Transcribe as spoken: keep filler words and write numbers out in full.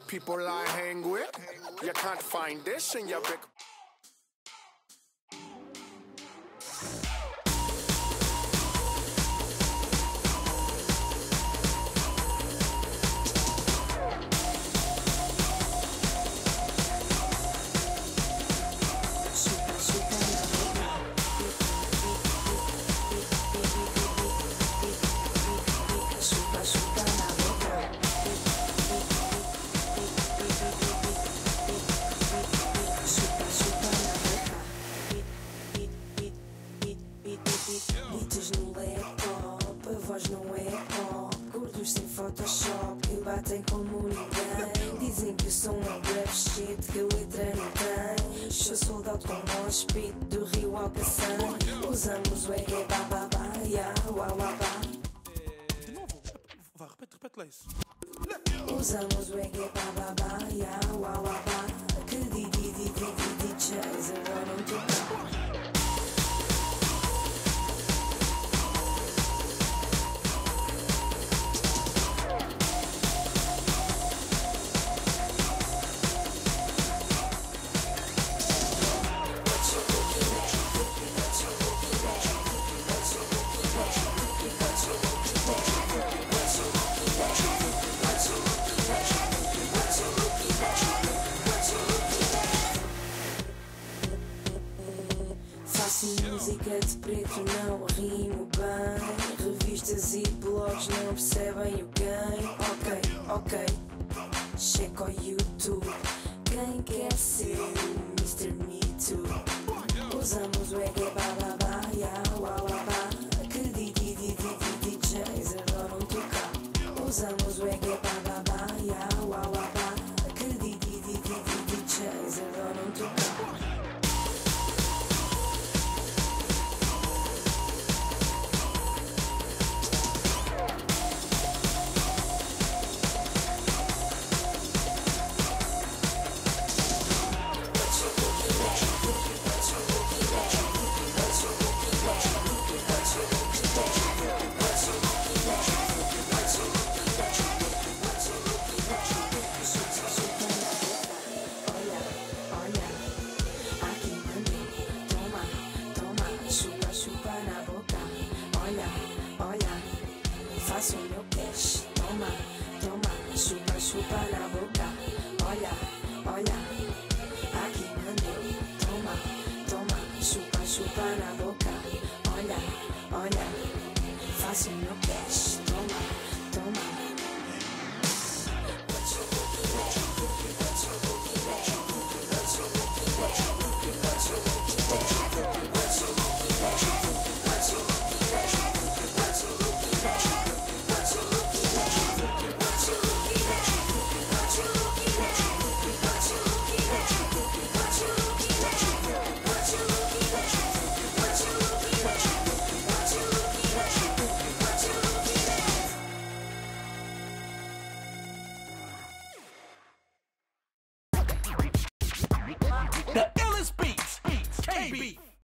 people I hang with. You can't find this in your big. Beats no laptop, a voz não é pop. Gordos sem Photoshop que batem como ninguém. Dizem que o som é um rap shit, que a letra não tem. Sou soldado com o hospit do Rio ao Cacém. Usamos o reggae bababá, ya, uau, uau, De novo, vá, repete, repete lá isso. usamos o reggae bababá, ya, uau, uau, que di, di, di, di, di, D Js adoram tocar. Faço música de preto, não rimo bem. Revistas e blogs não percebem o game. Ok, ok, checa o YouTube. Quem quer ser o mister Me Too? Usamos o reggae bababá, ya, uau, uau, que di, di, di, di, di, D Js adoram tocar. Usamos o reggae bababá, ya, uau, uau, que di, di, di, di, di, D Js adoram tocar. Faço o meu cash, toma, toma, chupa, chupa na boca. Olha, olha, aqui mandei, toma, toma, chupa, chupa na boca. Olha, olha, faço o meu cash, toma, toma. The illest beats, K B.